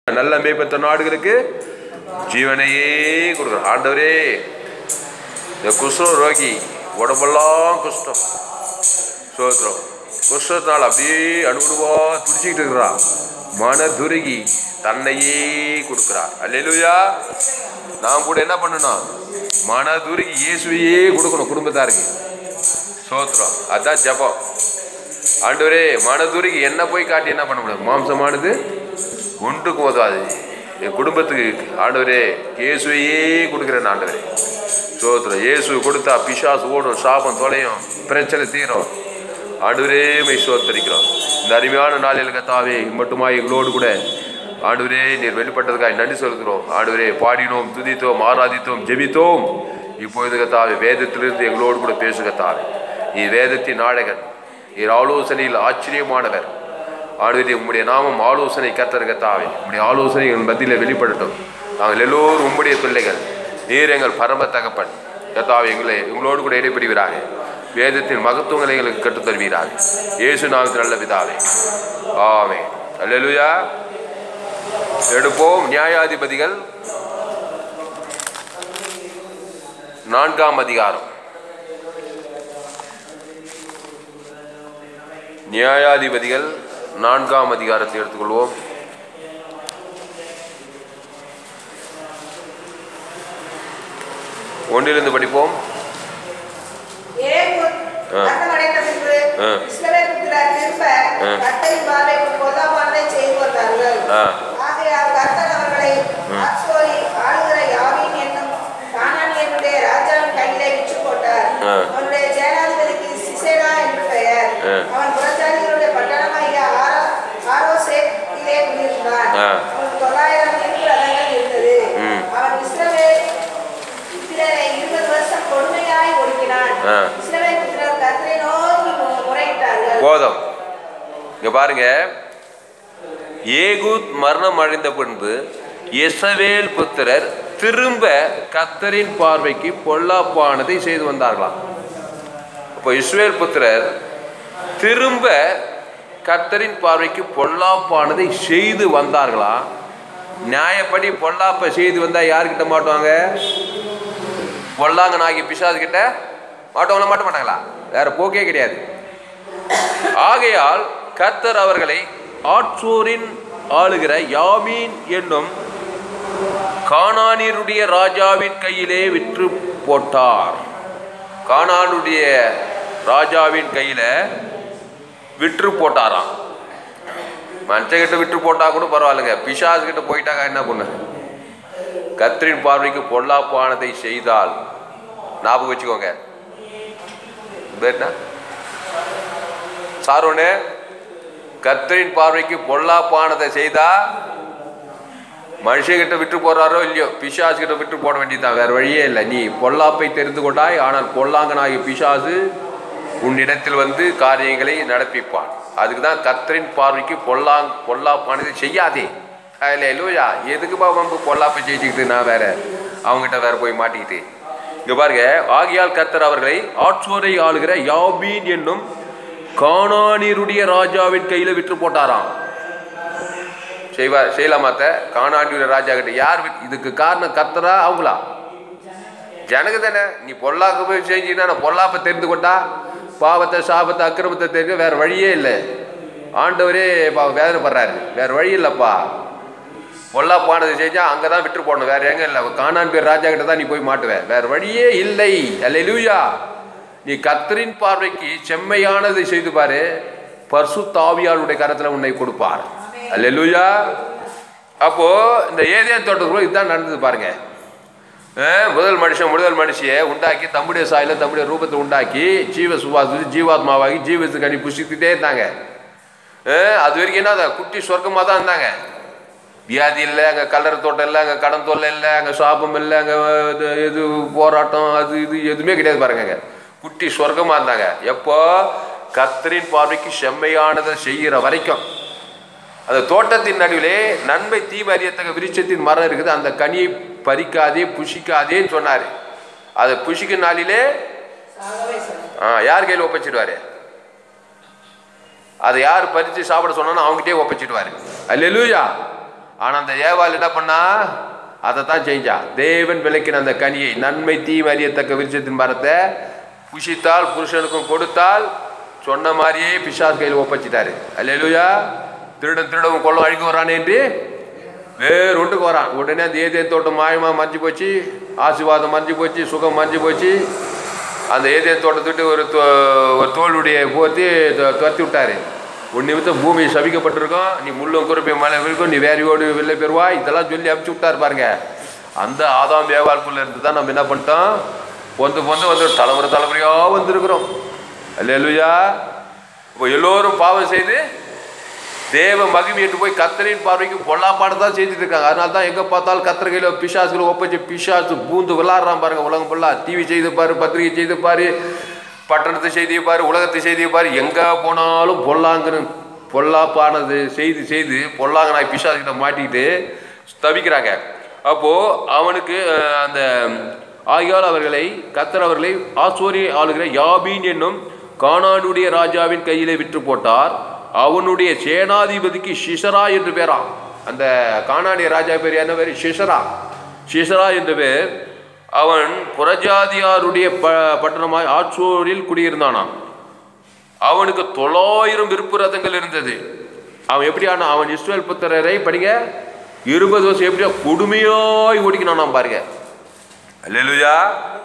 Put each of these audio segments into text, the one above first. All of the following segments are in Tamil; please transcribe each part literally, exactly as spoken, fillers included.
நல்ல மேய்ப்பற்ற நாடுகளுக்கு ஜீவனையே கொடுக்குற ஆண்டவரே. இந்த குஷ்டம் ரோகி உடம்பெல்லாம் குஷ்டம் சோத்திரம் குஷ்டத்தினால் அப்படியே அனுபவா துடிச்சிக்கிட்டு இருக்கிறான். மன துருகி தன்னையே கொடுக்குறார். அல்லேலூயா. நாம் கூட என்ன பண்ணணும்? மன துருகி இயேசுவையே கொடுக்கணும் குடும்பத்தாருக்கு. சோத்திரம். அதுதான் ஜபம். ஆண்டவரே மனதுருகி என்ன போய் காட்டி என்ன பண்ண முடியாது? மாம்சமானது ஒன்றுக்கு போதாது. என் குடும்பத்துக்கு ஆண்டவரே இயேசுவையே கொடுக்குறேன் ஆண்டவரே. சோத்திரம். இயேசு கொடுத்தா பிசாசு ஓடும், சாபம் தொலையும், பிரச்சனை தீரும். ஆண்டவரே மை சோத்தரிக்கிறோம். இந்த அருமையான நாளில் கத்தாவே மட்டுமா எங்களோடு கூட ஆண்டவரே நீர் வெளிப்பட்டதுக்காக நன்றி செலுத்துகிறோம். ஆண்டவரே பாடினோம், துதித்தோம், ஆராதித்தோம், ஜெபித்தோம். இப்பொழுது கத்தாவே வேதத்திலிருந்து எங்களோடு கூட பேசுகத்தாவே. நீ வேதத்தின் நாடகன், நீர் ஆலோசனையில் ஆச்சரியமானவர். ஆண்டவரே உம்முடைய நாமம் ஆலோசனை கர்த்தர் கத்தாவே. உம்முடைய ஆலோசனை எங்கள் மத்தியில் வெளிப்படட்டும். நாங்கள் எல்லோரும் உம்முடைய பிள்ளைகள். நீர் எங்கள் பரம தகப்பன் கத்தாவே. எங்களை எங்களோடு கூட இடைப்படுவீராக. வேதத்தின் மகத்துவங்களை எங்களுக்கு கற்றுத்தருவீராக. இயேசு நாமத்தில் நல்ல பிதாவே. ஆமென். அல்லேலூயா. எடுப்போம் நியாயாதிபதிகள் நான்காம் அதிகாரம். நியாயாதிபதிகள் நான்காம் அதிகாரத்தை எடுத்துக்கொள்வோம். ஒன்றிலிருந்து படிப்போம். போதும். இங்க பாருங்க, ஏகூத் மரணம் அடைந்த பின்பு எசவேல் புத்திரர் திரும்ப கர்த்தரின் பார்வைக்கு பொல்லாப்பானதை செய்து வந்தார்களாம். இப்போ இஸ்ரவேல் புத்திரர் திரும்ப கர்த்தரின் பார்வைக்கு பொல்லாப்பானதை செய்து வந்தார்களா? நியாயப்படி பொல்லாப்பை செய்து வந்தா யாருக்கிட்ட மாட்டுவாங்க? பொல்லாங்கனாகி பிசாசு கிட்ட மாட்டவங்கள மாட்ட மாட்டாங்களா? வேற போக்கே கிடையாது. ஆகையால் கர்த்தர் அவர்களை ஆட்சோரின் ஆளுகிற யாமீன் என்னும் கானானியருடைய ராஜாவின் கையிலே விற்று போட்டார். கானானுடைய ராஜாவின் கையில விற்று போட்டாராம். மனுஷங்கிட்ட விற்று போட்டா கூட பரவாயில்லைங்க, பிசாசு கிட்ட போயிட்டாங்க என்ன பண்ண? கர்த்தரின் பார்வைக்கு பொல்லாப்பானதை செய்தால் ஞாபகம் வச்சுக்கோங்க. சாரோனே, கர்த்தரின் பார்வைக்கு பொல்லாப்பானதை செய்தா மனுஷங்கிட்ட விட்டு போறாரோ இல்லையோ, பிசாசு கிட்ட விட்டு போட வேண்டியதுதான். வேற வழியே இல்லை. நீ பொல்லாப்பை தெரிந்து கொண்டாய், ஆனால் பொல்லாங்கனாகி பிசாசு உன்னிடத்தில் வந்து காரியங்களை நடப்பிப்பான். அதுக்கு தான் கர்த்தரின் பார்வைக்கு பொல்லாங் பொல்லாப்பானதை செய்யாதே. இல்லை இல்லையா? எதுக்குப்பா வம்பு பொல்லாப்பை செஞ்சுக்கிட்டு நான் வேற அவங்ககிட்ட வேற போய் மாட்டிக்கிட்டு. இங்க பாருங்க, ஆகியால் கர்த்தர் அவர்களை ஆட்சோரை ஆளுகிற யாபீன் என்னும் கானானியருடைய ராஜாவின் கையில விற்று போட்டாராம். செய்வார் செய்யலாமாத்த கானானியுடைய ராஜா கிட்ட. யார் இதுக்கு காரணம்? கர்த்தரா அவங்களா? ஜனங்க தானே. நீ பொல்லாக்க போய் செஞ்சீங்கன்னா பொல்லாப்பை தெரிந்து கொண்டா பாவத்தை சாபத்தை அக்கிரமத்தை தெரிஞ்சு வேற வழியே இல்லை. ஆண்டவரே வேதனைப்படுறாரு. வேற வழி இல்லைப்பா. பொல்லாப்பானதை செஞ்சா அங்கதான் விட்டு போடணும், வேற எங்க இல்லை. கானான் பேர் ராஜா கிட்ட தான் நீ போய் மாட்டுவேன், வேற வழியே இல்லை. அல்லேலூயா. நீ கர்த்தரின் பார்வைக்கு செம்மையானதை செய்து பாரு, பரிசுத்த ஆவியாருடைய கரத்துல உன்னை கொடுப்பார். அல்லேலூயா. அப்போ இந்த ஏதேன் தோட்டத்துக்குள்ள இதுதான் நடந்தது பாருங்க. முதல் மனுஷன் முதல் மனுஷியை உண்டாக்கி தம்முடைய சாயில தம்முடைய ரூபத்தை உண்டாக்கி ஜீவ சுவாசி ஜீவாத்மாவாகி ஜீவத்துக்கு அணி புசித்துட்டே இருந்தாங்க. அது வரைக்கும் என்ன குட்டி சொர்க்கமாக தான் இருந்தாங்க. வியாதி இல்லை, அங்கே கலர் தோட்டம் இல்லை, அங்கே கடன் தொல்லை இல்லை, அங்கே சாபம் இல்லை, அங்கே இது போராட்டம் அது இது எதுவுமே கிடையாது பாருங்க. குட்டி சொர்க்கமாக இருந்தாங்க. எப்போ? கர்த்தரின் பார்வைக்கு செம்மையானதை செய்கிற வரைக்கும். அந்த தோட்டத்தின் நடுவிலே நன்மை தீமை அறியத்தக்க விருட்சத்தின் மரம் இருக்குது. அந்த கனியை பறிக்காதே புஷிக்காதேன்னு சொன்னார். அதை புஷிக்கும் நாளிலே யார் கையில் ஒப்பச்சிடுவாரு? அதை யார் பறித்து சாப்பிட சொன்னாலும் அவங்ககிட்டே ஒப்பச்சிடுவாரு. அல்லேலூயா. ஆனால் அந்த ஏவாள் என்ன பண்ணா? அதை தான் செஞ்சா. தேவன் விளக்கின அந்த கனியை, நன்மை தீமை அறியத்தக்க விருட்சத்தின் மரத்தை புஷித்தால் புருஷனுக்கும் கொடுத்தால் சொன்ன மாதிரியே பிசாசு கையில் ஒப்பச்சிட்டாரு. அல்லேலூயா. திருடன் திருடவும் கொள்ளும் அழிக்க வரானே என்று வேறு ஒன்றுக்கு வரான். உடனே அந்த ஏதேன் தோட்டம் மாயமாக மறைஞ்சு போச்சு, ஆசீர்வாதம் மறைஞ்சு போச்சு, சுகம் மறைஞ்சு போச்சு. அந்த ஏதேன் தோட்டத்துட்டு ஒரு ஒரு தோளுடைய போர்த்தி துரத்தி விட்டாரு. ஒரு நிமித்தம் பூமி சபிக்கப்பட்டிருக்கும், நீ முள்ளும் குறுப்பை மலை இருக்கும், நீ வேறையோடு வெளில பெறுவா, இதெல்லாம் சொல்லி அனுப்பிச்சு விட்டாரு பாருங்க. அந்த ஆதாம் ஏவாளுக்குள்ள இருந்து தான் நம்ம என்ன பண்ணிட்டோம்? பொந்து பொந்து வந்து தலைமுறை தலைமுறையாக வந்திருக்கிறோம். அல்லேலூயா. இப்போ எல்லோரும் பாவம் செய்து தேவ மகிமையிட்டு போய் கர்த்தரின் பார்வைக்கு பொல்லாப்பாடு தான் செய்துட்டு இருக்காங்க. அதனால தான் எங்கே பார்த்தாலும் கர்த்தர் கையில் பிசாசுகளை ஒப்பச்சு பிசாசு பூந்து விளாட்றான் பாருங்க. உலகம் ஃபுல்லாக டிவி செய்து பாரு, பத்திரிகை செய்து பாரு, பட்டணத்தை செய்தியை பாரு, உலகத்தை செய்தியை பாரு, எங்கே போனாலும் பொல்லாங்கன்னு பொல்லாப்பானது செய்து செய்து பொல்லாங்கனாய் பிசாசுகிட்ட மாட்டிக்கிட்டு தவிக்கிறாங்க. அப்போது அவனுக்கு அந்த ஆகியால் அவர்களை கர்த்தர் அவர்களை ஆசோரி ஆளுகிற யாபீன் என்னும் கானானுடைய ராஜாவின் கையிலே விற்று போட்டார். அவனுடைய சேனாதிபதிக்கு சிசரா என்று பேராம். அந்த கானானிய ராஜா பேர் என்ன பேர்? சிசரா. சிசரா என்று பேர். அவன் புறஜாதியாருடைய ப பட்டணமாய் ஆட்சோரில் குடியிருந்தானாம். அவனுக்கு தொள்ளாயிரம் விருப்பு ரதங்கள் இருந்தது. அவன் எப்படியான அவன் இஸ்ரவேல் புத்திரரை படிங்க இருபது வருஷம் எப்படியா கொடுமையாய் ஓடிக்கணும் பாருங்க. அல்லேலூயா.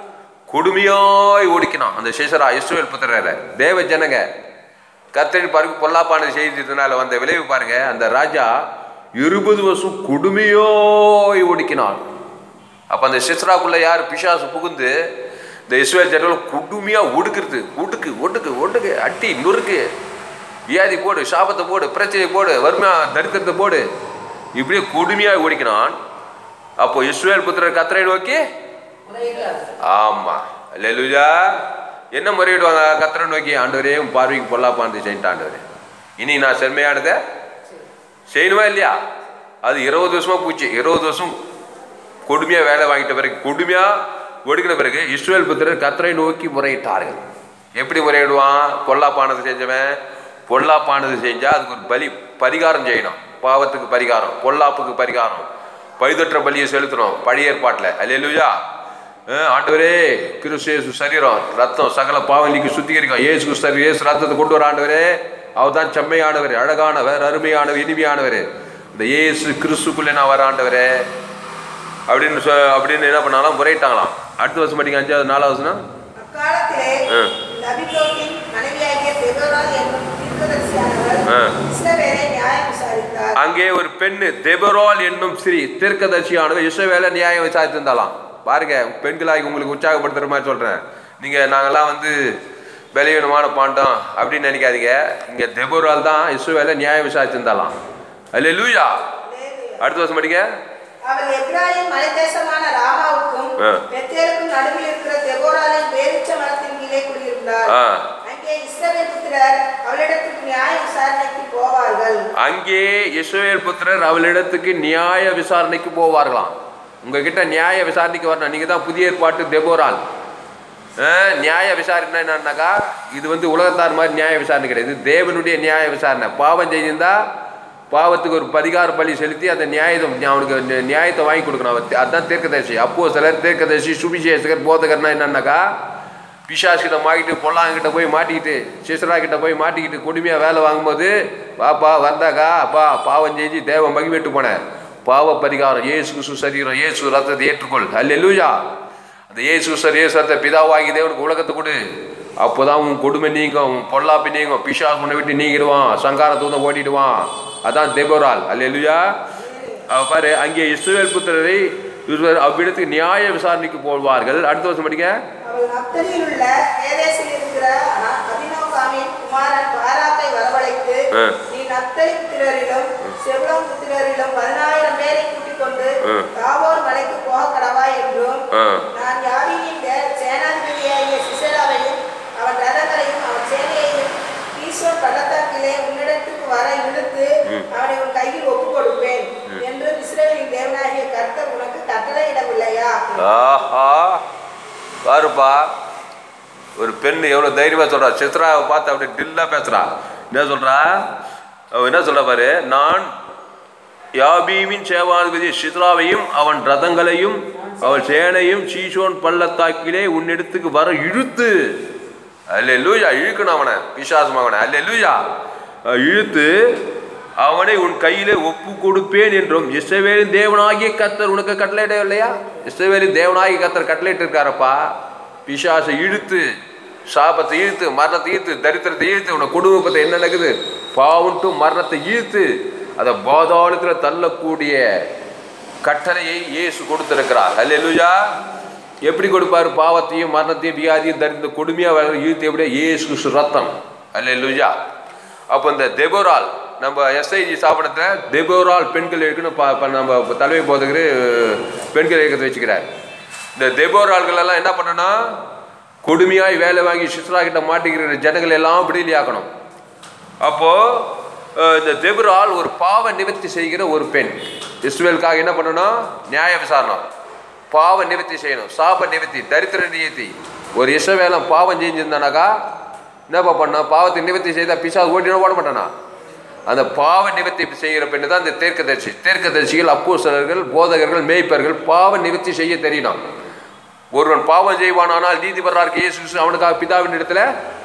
கொடுமையாய் ஓடிக்கணும் அந்த சிசரா இஸ்ரவேல் புத்திரரை. தேவ ஜனங்க கர்த்தரின் பார்வைக்கு பொல்லாப்பானது செய்ததுனால வந்த விளைவு பாருங்க. அந்த ராஜா இருபது வருஷம் கொடுமையோய் ஓடிக்கினான். அப்போ அந்த சிஸ்ராக்குள்ள யார்? பிசாசு புகுந்து இந்த இஸ்ரவேல் ஜனங்கள் கொடுமையாக ஒடுக்குறது. ஒடுக்கு ஒடுக்கு ஒடுக்கு அட்டி நொறுக்கு, வியாதி போடு, சாபத்தை போடு, பிரச்சனை போடு, வறுமை தரித்திரத்தை போடு, இப்படியே கொடுமையாக ஓடிக்கினான். அப்போ இஸ்ரவேல் புத்திரர் கர்த்தரை நோக்கி ஆமாம் அல்லேலூயா என்ன முறையிடுவாங்க? கர்த்தரை நோக்கி, ஆண்டவரே உன் பார்வைக்கு பொல்லாப்பானது செஞ்சுட்டு ஆண்டவரே இனி நான் செம்மையானதை செய்யணுமா இல்லையா? அது இருபது வருஷமாக பூச்சி. இருபது வருஷம் கொடுமையாக வேலை வாங்கிட்ட பிறகு, கொடுமையாக ஒடுக்கின பிறகு இஸ்ரவேல் புத்திரர் கர்த்தரை நோக்கி முறையிட்டார்கள். எப்படி முறையிடுவான்? பொல்லாப்பானது செஞ்சவன் பொல்லாப்பானது செஞ்சால் அதுக்கு ஒரு பலி பரிகாரம் செய்யணும். பாவத்துக்கு பரிகாரம், பொல்லாப்புக்கு பரிகாரம், பழுதற்ற பலியை செலுத்தணும் பழைய ஏற்பாட்டில். அல்லேலூயா. ஆண்டவரே கிறிஸ்து சரீரம் ரத்தம் சகல பாவலிக்கு சுத்திகரிக்கும். ஏசு சரி ஏசு ரத்தத்தை கொண்டு வர ஆண்டவரே, அவர் தான் செம்மையானவர், அழகானவர், அருமையானவர், இனிமையானவர். இந்த ஏசு கிறிஸ்துக்குள்ளே நான் வர ஆண்டவரே அப்படின்னு சொ அப்படின்னு என்ன பண்ணாலும் முறையிட்டாங்களாம். அடுத்த வருஷம் படிங்க அஞ்சாவது நாலாவது வருஷம். அங்கே ஒரு பெண்ணு தெபொராள் என்னும் ஸ்ரீ தீர்க்கதரிசியானவர் இஸ்ரவேலை நியாயம் விசாரித்திருந்தாலாம். பாருங்க, பெண்களாகி உங்களுக்கு உற்சாகப்படுத்துற மாதிரி சொல்றேன். நீங்க நாங்கெல்லாம் வந்து பலவீனமான பாண்டம் அப்படின்னு நினைக்காதீங்க. இங்க தெபொராள் தான் இஸ்ரவேலை நியாயம் விசாரித்திருந்தாலாம். அல்லேலூயா. அடுத்த வருஷம் படிங்க. அவள் எப்ராயிம் மலைதேசமான ராமாவுக்கும் பெத்தேலுக்கும் நடுவில் இருக்கிற தெபொராளின் பேரீச்ச மரத்தின் கீழே குடியிருந்தார். அங்கே இஸ்ரவேல் புத்திரர் அவளிடத்துக்கு நியாய விசாரணைக்கு போவார்கள். அங்கே இஸ்ரவேல் புத்திரர் அவளிடத்துக்கு நியாய விசாரணைக்கு போவார்களாம். உங்ககிட்ட நியாய விசாரணைக்கு வரணும். நீங்க தான் புதிய ஏற்பாட்டு தெபொராள். நியாய விசாரணை என்னன்னாக்கா, இது வந்து உலகத்தார் மாதிரி நியாய விசாரணை கிடையாது. இது தேவனுடைய நியாய விசாரணை. பாவம் செய்திருந்தா பாவத்துக்கு ஒரு பரிகார பலி செலுத்தி அந்த நியாயத்தை அவனுக்கு நியாயத்தை வாங்கி கொடுக்கணும். அதுதான் தீர்க்கதரிசி. அப்போ சிலர் தீர்க்கதரிசி, சுவிசேஷகர், போதகர்னா என்னன்னாக்கா, பிசாசுகிட்ட மாட்டிட்டு பொல்லாங்கிட்ட போய் மாட்டிக்கிட்டு சிசரா கிட்ட போய் மாட்டிக்கிட்டு கொடுமையாக வேலை வாங்கும்போது, பாப்பா வந்தாக்கா அப்பா பாவம் செஞ்சு தேவ மகிழ்விட்டு போனேன், பாவ பரிகாரம் இயேசு கிறிஸ்து சரீரம் இயேசு ரத்தத்தை ஏற்றுக்கொள். அல்லேலூயா. அந்த இயேசு சரி இயேசு ரத்த பிதாவாகி தேவனுக்கு உலகத்தை கொடு. அப்போதான் உன் கொடுமை நீங்கும், உன் பொல்லாப்பி நீங்கும், பிசாசு உன்னை விட்டு நீங்கிடுவான், சங்கார தூதம் ஓடிடுவான். அதான் தெபொராள். அல்லேலூயா. அவ பாரு, அங்கே இஸ்ரவேல் புத்திரரை அவ்விடத்துக்கு நியாய விசாரணைக்கு போவார்கள். அடுத்த வருஷம் படிங்க. பாருப்பா, ஒரு பெண் எவ்வளோ தைரியமா சொல்றா. சித்ராவை பார்த்து அப்படியே டில்லா பேசுறா. என்ன சொல்றா? அவ என்ன சொல்றா பாரு, நான் யாபீமின் சேவாதிபதி சித்ராவையும் அவன் ரதங்களையும் அவள் சேனையும் சீசோன் பள்ளத்தாக்கிலே உன்னிடத்துக்கு வர இழுத்து, அல்லேலூயா, இழுக்கணும் அவனை, பிசாசு மகனை, அல்லேலூயா, இழுத்து அவனை உன் கையிலே ஒப்பு கொடுப்பேன் என்றும் இஸ்ரவேலின் தேவனாகிய கர்த்தர் உனக்கு கட்டளையிட இல்லையா? இஸ்ரவேலின் தேவனாகிய கர்த்தர் கட்டளையிட்டு இருக்காரப்பா. பிசாசை இழுத்து, சாபத்தை இழுத்து, மரணத்தை இழுத்து, தரித்திரத்தை இழுத்து, உன குடும்பத்தை என்ன நடக்குது, பாவன்ட்டு மரணத்தை இழுத்து அதை பாதாளத்தில் தள்ளக்கூடிய கட்டளையை இயேசு கொடுத்திருக்கிறார். அல்லேலூயா. எப்படி கொடுப்பாரு? பாவத்தையும் மரணத்தையும் வியாதியும் தரித்திர கொடுமையாக இழுத்து எப்படியா? இயேசு ரத்தம். அல்லேலூயா. அப்போ இந்த தெபோரால் நம்ம எஸ்ஐஜி ஸ்தாபனத்தில் தெபோரால் பெண்கள் இருக்குன்னு நம்ம தலைமை போதுகிற பெண்கள் இயக்கத்தை வச்சுக்கிறார். இந்த தெபோரால்கள் எல்லாம் என்ன பண்ணனா, கொடுமையாய் வேலை வாங்கி சித்ரா கிட்ட மாட்டிக்கிற ஜனங்கள் எல்லாம் விடுதலையாக்கணும். அப்போ இந்த தெபோரால் ஒரு பாவ நிவர்த்தி செய்கிற ஒரு பெண். இஸ்ரவேலுக்காக என்ன பண்ணணும்? நியாய விசாரணை, பாவ நிவர்த்தி செய்யணும், சாப நிவர்த்தி, தரித்திர நிவர்த்தி. ஒரு இஸ்ரவேலன் பாவம் செஞ்சிருந்தானாக்கா என்னப்பா பண்ண? பாவத்தை நிவர்த்தி செய்தால் பிசாசு ஓட்டினா ஓட மாட்டானா? அந்த பாவ நிவர்த்தி செய்கிற பெண்ணு தான் இந்த தீர்க்கதரிசி. தீர்க்கதரிசிகள், அப்போஸ்தலர்கள், போதகர்கள், மேய்ப்பர்கள் பாவ நிவர்த்தி செய்ய தெரியணும். ஒருவன் பாவம் செய்வானால் நீதிபதியாகிய இயேசு அவனுக்காக பிதாவின் இடத்துல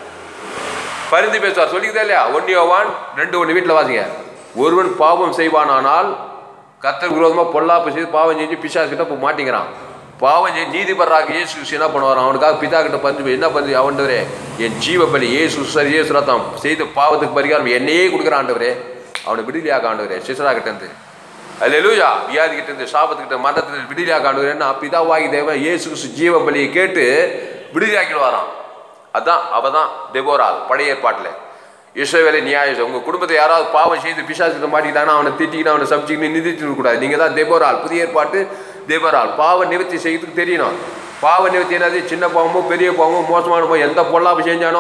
பரிந்து பேசுவார். சொல்லிக்கிதா இல்லையா? ஒன்னு யோவான் ரெண்டு ஒன்று வீட்டில் வாசிங்க. ஒருவன் பாவம் செய்வானால் கர்த்தருக்கு விரோதமாக பொல்லாப்பு செய்து பாவம் செஞ்சு பிசாசு கிட்ட போய் மாட்டிங்கிறான். பாவம் செஞ்சு நீதிபதியாகிய இயேசு என்ன பண்ணுவார்? அவனுக்காக பிதா கிட்ட பரிந்து என்ன பண்ணி, அவன்டவரே என் ஜீவ பலி இயேசு சரி இயேசு ரத்தம் செய்த பாவத்துக்கு பரிகாரம் என்னையே கொடுக்குற ஆண்டவரே, அவனை விடுதலையாக ஆண்டவரே, சிசரா கிட்ட இருந்து, அல்லேலூயா, வியாதி கிட்ட இருந்து, சாபத்துக்கிட்ட, மரணத்துக்கு விடுதலையாக ஆண்டவரேன்னா பிதாவாகி தேவன் இயேசு ஜீவ பலியை கேட்டு விடுதலையாக்கிடுவாராம். அதான் அவ தான் தெபோரால் பழைய ஏற்பாட்டில். இஸ்ரவேலை நியாயம். உங்கள் குடும்பத்தை யாராவது பாவம் செய்து பிசாசுக்கிட்ட மாட்டிக்கிட்டானா அவனை திட்டிக்கிட்டு அவனை சமைச்சிக்கிட்டு நிதிட்டு இருக்கக்கூடாது. நீங்கள் தான் தெபோரால். புதிய ஏற்பாட்டு தெபோரால். பாவ நிவர்த்தி செய்யறதுக்கு தெரியணும். பாவ நிவர்த்தி என்னது? சின்ன பாவமோ பெரிய பாவமோ மோசமான பாவம் எந்த பொல்லாப்பு செஞ்சானோ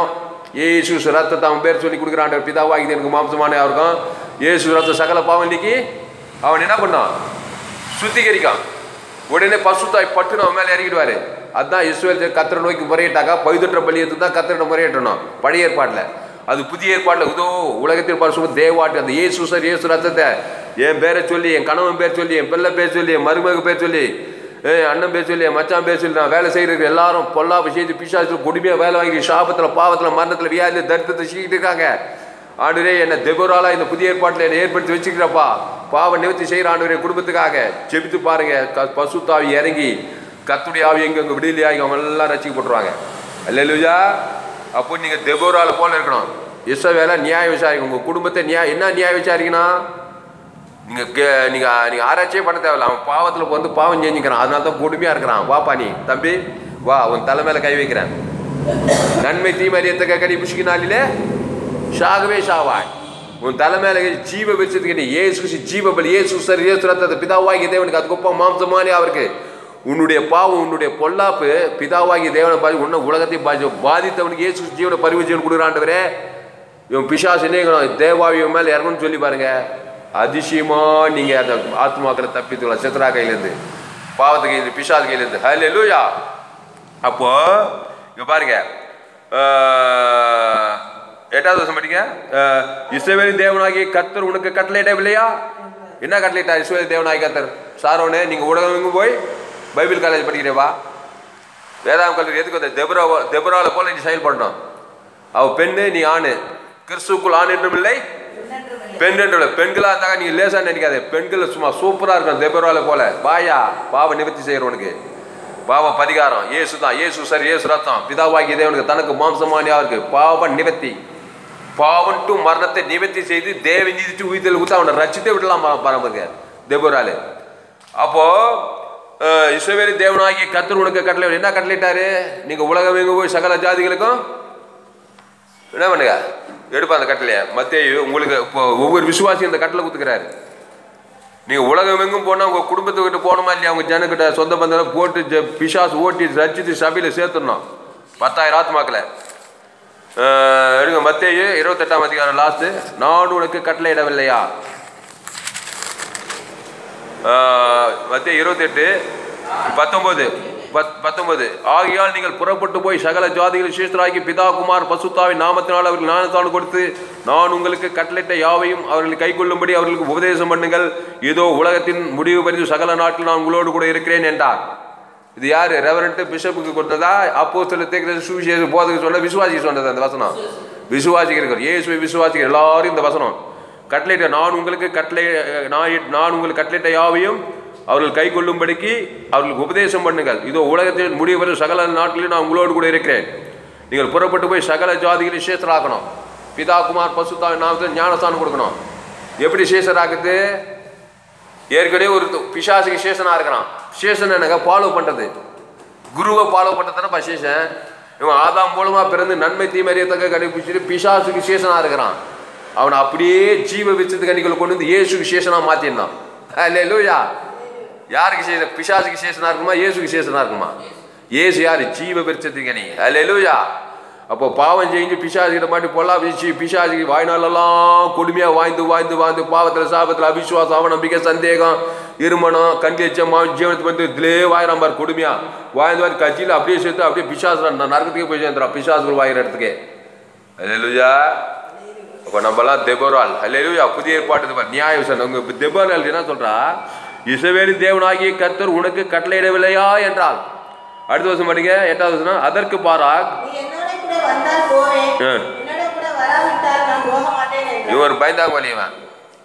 ஏசு ரத்தத்தை அவன் பேர் சொல்லி கொடுக்குறான். பிதாவாகி எனக்கு மாம்சமான அவருக்கும் ஏசு ரத்த சகல பாவம் இன்னைக்கு அவன் என்ன பண்ணான்? சுத்திகரிக்கான். உடனே பசுத்தாய் பட்டுன்னு அவன் மேலே இறங்கிடுவாரு. அதுதான் இஸ்ரவேல் கர்த்தரை நோக்கி முறையிட்டாக்கா பழுதற்ற பலியத்துக்கு தான் கர்த்தரை முறையிட்டணும் பழைய ஏற்பாட்டில். அது புதிய ஏற்பாட்டில் இதோ உலகத்தில் பரிசுத்த தேவாட்டு அந்த இயேசு சார் இயேசு ரத்தத்தை என் பேரை சொல்லி, என் கணவன் பேர் சொல்லி, என் பிள்ளை பேர் சொல்லி, என் மருமக பேர் சொல்லி, அண்ணன் பேர் சொல்லி, என் மச்சான் பேர் சொல்லி நான் வேலை செய்கிறது எல்லாரும் பொல்லாப்பு செய்து பிசாசு கொடுமையாக வேலை வாங்கி சாபத்தில் பாவத்தில் மரணத்தில் வியாதியில் தரித்திரத்தை செய்யிட்டு இருக்காங்க. ஆண்டவரே என்னை தெபோராலா இந்த புதிய ஏற்பாட்டில் என்னை ஏற்படுத்தி வச்சுக்கிறப்பா, பாவ நிவர்த்தி செய்கிற ஆண்டவரே குடும்பத்துக்காக ஜெபித்து பாருங்க. பசுத்தாவி இறங்கி கர்த்தருடைய ஆவி எங்க எங்க விடுதலையாகி அவங்க எல்லாம் ரசிக்கப்பட்டுருவாங்க. அல்லேலூயா. அப்போ நீங்கள் தெபோரால போல இருக்கணும். இஸ்ரவேலை நியாய விசாரிக்கணும். உங்கள் குடும்பத்தை நியாய என்ன நியாய விசாரிக்கணும்? நீங்கள் கே நீங்கள் நீங்கள் ஆராய்ச்சியே பண்ண தேவையில்ல. அவன் பாவத்தில் வந்து பாவம் செஞ்சுக்கிறான், அதனால தான் கொடுமையாக இருக்கிறான். வாப்பா நீ தம்பி வா, உன் தலை மேலே கை வைக்கிறேன். நன்மை தீமரியத்தக்க கடி புஷ்கினாலே சாகவே சாவாய். உன் தலை மேலே ஜீவ வச்சதுக்கு ஏசு ஜீவபலி ஏசு சார் ஏசு ரத்தத்தை பிதாவாகி தேவனுக்கு அது கொப்ப மாம்சமானே அவருக்கு உன்னுடைய பாவம் உன்னுடைய பொல்லாப்பு பிதாவாகி தேவனை பாதி உன்ன உலகத்தை பாதி பாதித்தவனுக்கு ஏசு ஜீவனை பரிவு ஜீவன் கொடுக்குறாண்டவரே. இவன் பிசாசு என்ன தேவாவியம் மேலே இறங்கணும்னு சொல்லி பாருங்க. அதிசயமா நீங்கள் அந்த ஆத்மாக்களை தப்பித்துக்கலாம் சித்ரா கையிலேருந்து, பாவத்து கையிலேருந்து, பிசாசு கையிலேருந்து. ஹல்லேலூயா. அப்போ இங்கே பாருங்க எட்டாவது வருஷம் படிங்க. இஸ்ரவேலின் தேவனாகிய கர்த்தர் உனக்கு கட்டளையிடவில்லையா? என்ன கட்டளையிட்டார் இஸ்ரவேல் தேவனாகிய கர்த்தர்? சாரோனே நீங்கள் உலகம் போய் பைபிள் காலேஜ் படிக்கிறேவா, வேதாம் கல்வி எதுக்கு வந்த தெபரா தெபரால போல நீ செயல்படணும். அவள் பெண்ணு, நீ ஆணு, கிறிஸ்துக்குள் ஆண் என்றும் இல்லை பெண் என்றும் இல்லை. பெண்களாக இருந்தாங்க நீங்கள் லேசாக நினைக்காது. பெண்கள் சும்மா சூப்பராக இருக்கணும் தெபரால போல. பாயா பாவ நிவர்த்தி செய்கிறவனுக்கு பாவ பரிகாரம் ஏசு தான். ஏசு சார் ஏசு ரத்தம் பிதாவாகிய தேவனுக்கு தனக்கு மாம்சமானியா இருக்கு. பாவ நிவர்த்தி, பாவன்ட்டு மரணத்தை நிவர்த்தி செய்து தேவ நீதிட்டு உயிர்த்தல் கொடுத்து அவனை ரச்சித்தே விடலாம் பாருங்க தெபோராலு. அப்போ இஸ்ரவேலின் தேவனாகிய கர்த்தர் உனக்கு கட்டளை என்ன கட்டளையிட்டாரு? நீங்க உலகம் எங்க போய் சகல ஜாதிகளுக்கும் என்ன பண்ணுங்க எடுப்பா அந்த கட்டளைய. மத்தேயு உங்களுக்கு இப்போ ஒவ்வொரு விசுவாசியும் அந்த கட்டளை கொடுத்துக்கிறாரு. நீங்கள் உலகம் எங்கும் போனால் உங்கள் குடும்பத்துக்கிட்ட போகணுமா இல்லையா? அவங்க ஜனக்கிட்ட சொந்த பந்தம் போட்டு பிசாசு ஓட்டி ரச்சித்து சபையில் சேர்த்துடணும். பத்தாயிரம் ஆத்மாக்களை எடுங்க. மத்தேயு இருபத்தெட்டாம் அதிகாரம் லாஸ்ட்டு. நான் உனக்கு கட்டளையிடவில்லையா? மத்தேயு இருபத்தெட்டு பத்தொன்பது பத் பத்தொன்பது ஆகையால் நீங்கள் புறப்பட்டு போய் சகல ஜாதிகளை சீஸ்தராக்கி பிதா குமார் பசுத்தாவின் நாமத்தினால் அவர்கள் ஞானஸ்நானம் கொடுத்து நான் உங்களுக்கு கட்டளையிட்ட யாவையும் அவர்கள் கை கொள்ளும்படி அவர்களுக்கு உபதேசம் பண்ணுங்கள். இதோ உலகத்தின் முடிவு பறித்து சகல நாட்டில் நான் உங்களோடு கூட இருக்கிறேன் என்றார். இது யாரு? ரெவரண்ட் பிஷப்புக்கு கொடுத்ததா? அப்போஸ்தலருக்கு சுவிசேஷ போதகருக்கு சொன்ன விசுவாசிக்கு சொன்னது அந்த வசனம். விசுவாசிக்கிறவர் இயேசுவை விசுவாசிக்கிற எல்லாரும் இந்த வசனம் கட்டளையிட்ட நான் உங்களுக்கு கட்டளை நான் உங்களுக்கு கட்டளையிட்ட யாவையும் அவர்கள் கை கொள்ளும்படிக்கு அவர்களுக்கு உபதேசம் பண்ணுங்கள். இதோ உலகத்தில் முடிவு வரும் சகல நாட்டிலும் நான் உங்களோடு கூட இருக்கிறேன். நீங்கள் புறப்பட்டு போய் சகல ஜாதிகளையும் சேஷராக்கணும். பிதா குமார் பசுத்தாவின் நாமத்தில் ஞானஸ்தானம் கொடுக்கணும். எப்படி சேஷராக்குது? ஏற்கனவே ஒரு பிசாசுக்கு சேஷனா இருக்கிறான். சேஷன் எனக்கு ஃபாலோ பண்றது, குருவை ஃபாலோ பண்றதுனா சேஷன். இவன் ஆதாம் மூலமா பிறந்து நன்மை தீமறியத்தக்க கடைபிடிச்சிட்டு பிசாசுக்கு சேஷனா இருக்கிறான். அவனை அப்படியே ஜீவ விருட்சத்து கனிகளை கொண்டு வந்து இயேசுக்கு சேஷனா மாத்திருந்தான். அல்லேலூயா. யாருக்கு சேஷ? பிசாசுக்கு சேஷனா இருக்குமா? இயேசுக்கு சேஷனா இருக்குமா? இயேசு யாரு? ஜீவ விருட்சத்து கனி. அல்லேலூயா. அப்போ பாவம் செஞ்சு பிசாசுகிட்ட மாட்டி பொல்லா வீச்சு பிசாசுக்கு வாய்நாளெல்லாம் கொடுமையா வாய்ந்து வாய்ந்து வாழ்ந்து பாவத்தில் சாபத்தில் அவிசுவாசம் அவநம்பிக்கை சந்தேகம் இருமணம் கண்டிச்சம் ஜீவனத்துக்கு வந்து இதுலே வாயிறான் பாரு கொடுமையா வாய்ந்து வாய்ந்து கட்சியில் அப்படியே சேர்த்து அப்படியே பிசாசு நரகத்துக்கே போய் சேர்ந்துறான் பிசாசுகள் வாயிற இடத்துக்கே. அல்லேலூயா. அப்போ நம்மலாம் தெபோரால். அல்லேலூயா. புதிய ஏற்பாட்டு நியாய விசாரணை உங்க தெபோரால் என்ன சொல்றா? இஸ்ரவேலின் தேவனாகிய கர்த்தர் உனக்கு கட்டளையிடவில்லையா என்றால். அடுத்த வருஷம் படிங்க எட்டாவது வருஷம். அதற்கு பாராக் இவர் பயந்தாங்க வலியவன்.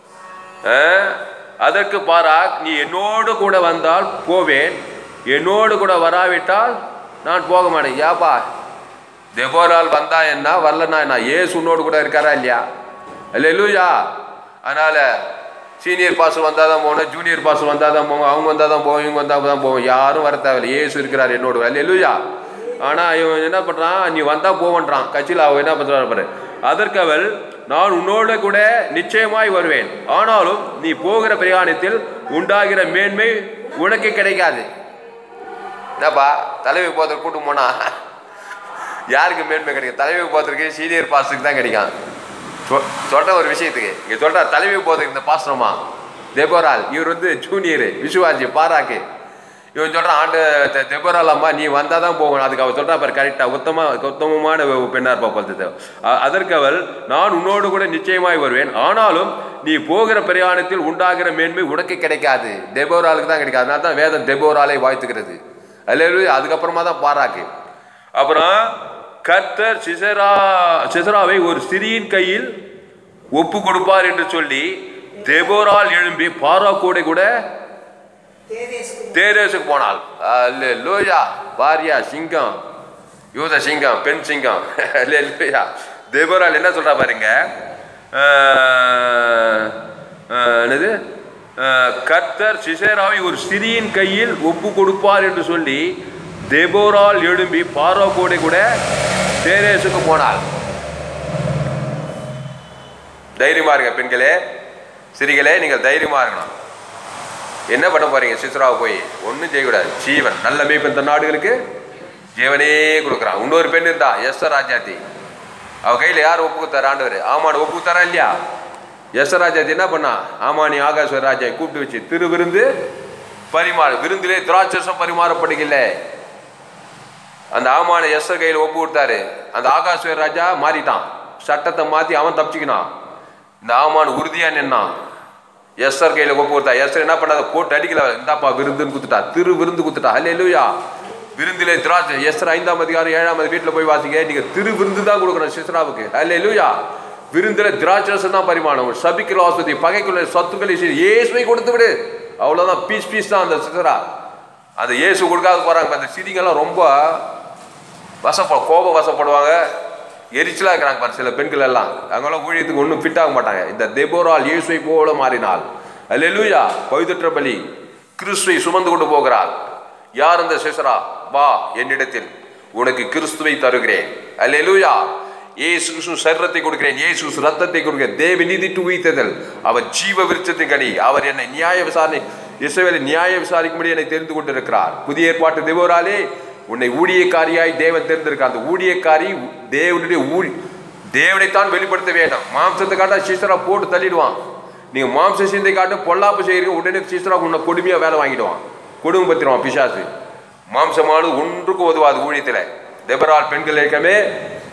அதற்கு பாராக் நீ என்னோடு கூட வந்தால் போவேன், என்னோடு கூட வராவிட்டால் நான் போக மாட்டேன். ஏப்பா தெபோரால் வந்தா என்ன வரலன்னா என்ன? ஏசு உன்னோடு கூட இருக்காரா இல்லையா? அல்லேலூயா. அதனால சீனியர் பாஸ் வந்தால் தான் போகணும், ஜூனியர் பாஸ் வந்தால் தான் போவோம், அவங்க வந்தால் தான் போவோம், இவங்க வந்தால் தான் போவோம். யாரும் வர தேவையில்லை. ஏசு இருக்கிறார் என்னோடு. அல்லேலூயா. ஆனால் இவன் என்ன பண்ணுறான்? நீ வந்தால் போவன்றான். கட்சியில் அவன் என்ன பண்ணுறான் பாரு. அதற்கு அவள் நான் உன்னோட கூட நிச்சயமாய் வருவேன், ஆனாலும் நீ போகிற பிரயாணத்தில் உண்டாகிற மேன்மை உனக்கு கிடைக்காது. என்னப்பா தலைமை போகிறதுக்கு கூட்டு போனா யாருக்கு மேன்மை கிடைக்கும்? தலைமை போகிறதுக்கு சீனியர் பாஸுக்கு தான் கிடைக்கும். சொல்ற ஒரு விஷயத்துக்கு இங்கே சொல்ற தலைமை போகிறதுக்கு இந்த பாசனமா தெபோரால் இவர் வந்து ஜூனியரு விசுவாசி பாராக்கு. இவன் சொல்கிறான் ஆண்டு தெபோரால் அம்மா நீ வந்தால் தான் போகணும். அதுக்கு அவள் சொல்கிறா பாரு கரெக்டாக உத்தம உத்தமமான பெண்ணாக இருப்பா பொறுத்தது. அதற்கு அவள் நான் உன்னோடு கூட நிச்சயமாய் வருவேன், ஆனாலும் நீ போகிற பிரயாணத்தில் உண்டாகிற மேன்மை உனக்கு கிடைக்காது. தெபோராலுக்கு தான் கிடைக்காது. அதனால தான் வேதம் தெபோராலை வாழ்த்துக்கிறது. அல்லேலூயா. அதுக்கப்புறமா தான் பாராக்கு. அப்புறம் கர்த்தர் சிசரா சிசராவை ஒரு ஸ்திரீயின் கையில் ஒப்பு கொடுப்பார் என்று சொல்லி தெபோரால் எழும்பி பாராக்கோடை கூட தேரேசுக்கு போனாள். அல்லேலூயா. பாரியா சிங்கம், யூத சிங்கம், பெண் சிங்கம். அல்லேலூயா. தெபோரால் என்ன சொல்றா பாருங்க. என்னது? கர்த்தர் சிசேராவை ஒரு ஸ்திரீயின் கையில் ஒப்பு கொடுப்பார் என்று சொல்லி தெபோரால் எழும்பி பாராக்கோடை கூட தேரேசுக்கு போனாள். தைரியமா இருங்க பெண்களே, சிறிகளே, நீங்கள் தைரியமா இருக்கணும். என்ன பண்ண போறீங்க? சிசுராவை போய் ஒன்றும் செய்யக்கூடாது. ஜீவன் நல்ல மேய்ப்பன் தன் நாடுகளுக்கு ஜீவனே கொடுக்குறான். இன்னொரு பெண் இருந்தா எஸ்தர் ராஜாத்தி. அவ கையில் யார் ஒப்பு கொடுத்தார்? ஆண்டவர். ஆமான் ஒப்பு கொடுத்தாரா இல்லையா? எஸ்தர் ராஜாத்தி என்ன பண்ணா? ஆமானி ஆகாஸ்வர ராஜாவை கூப்பிட்டு வச்சு திரு விருந்து பரிமாறு விருந்திலே திராட்சரசம் பரிமாறப்படுகில்லை. அந்த ஆமான எஸ்தர் கையில் ஒப்பு கொடுத்தாரு. அந்த ஆகாஸ்வர ராஜா மாறிட்டான், சட்டத்தை மாற்றி அவன் தப்பிச்சுக்கினான். இந்த ஆமான் உறுதியா நின்னான். எஸ்தர் கையில் ஒப்பு கொடுத்தா. எஸ்தர் என்ன பண்ணாத போட்டு அடிக்கல, இந்தாப்பா விருந்துன்னு குத்துட்டா, திரு விருந்து குத்துட்டா. அல்லேலூயா. விருந்திலே திராட்சை. எஸ்தர் ஐந்தாம் அதிகாரம் ஏழாம் வீட்டில் போய் வாசிங்க. நீங்க திரு விருந்து தான் கொடுக்கணும் சிஸ்ராவுக்கு. அல்லேலூயா. விருந்தில திராட்சரசம் தான் பரிமாணம். சபிக்கிற ஆஸ்பத்தி பகைக்குள்ள சத்துக்களை இயேசுவை கொடுத்து விடு, அவ்வளோதான். பீஸ் பீஸ் தான் அந்த சிஸ்ரா. அந்த இயேசு கொடுக்காத போறாங்க. அந்த சிரிங்கெல்லாம் ரொம்ப வசப்ப கோபம் வசப்படுவாங்க, எரிச்சலாக இருக்கிறாங்க பாரு சில பெண்கள் எல்லாம். அவங்களாம் ஊழியத்துக்கு ஒன்றும் ஃபிட் ஆக மாட்டாங்க. இந்த தெபோரால் இயேசுவை போல மாறினாள். அல்லேலூயா. பவித்திர பலி கிறிஸ்துவை சுமந்து கொண்டு போகிறாள். யார் அந்த சிஸ்ரா? வா என்னிடத்தில், உனக்கு கிறிஸ்துவை தருகிறேன். அல்லேலூயா. இயேசு கிறிஸ்து சரீரத்தை கொடுக்கிறேன், இயேசு ரத்தத்தை கொடுக்கிறேன். தேவ நீதி உயிர்த்தெழுதல். அவர் ஜீவ விருட்சத்தின் கனி. அவர் என்னை நியாய விசாரணை இஸ்ரவேலை நியாய விசாரிக்கும்படி என்னை தெரிந்து கொண்டிருக்கிறார். புதிய ஏற்பாட்டு தெபோராலே உன்னை ஊழியக்காரியாய் தேவன் தெரிந்திருக்கார். அந்த ஊழியக்காரி தேவனுடைய ஊழி தேவனைத்தான் வெளிப்படுத்த வேண்டும். மாம்சத்தை காட்டா சீசரா போட்டு தள்ளிடுவான். நீங்க மாம்ச சிந்தை காட்டு பொல்லாப்பு செய்கிறீங்க, உடனே சீசரா உன்னை கொடுமையா வேலை வாங்கிடுவான், கொடுமை பத்திடுவான் பிசாசு. மாம்சமானது ஒன்றுக்கு உதவாது ஊழியத்தில். தெபோரால் பெண்கள் இயக்கமே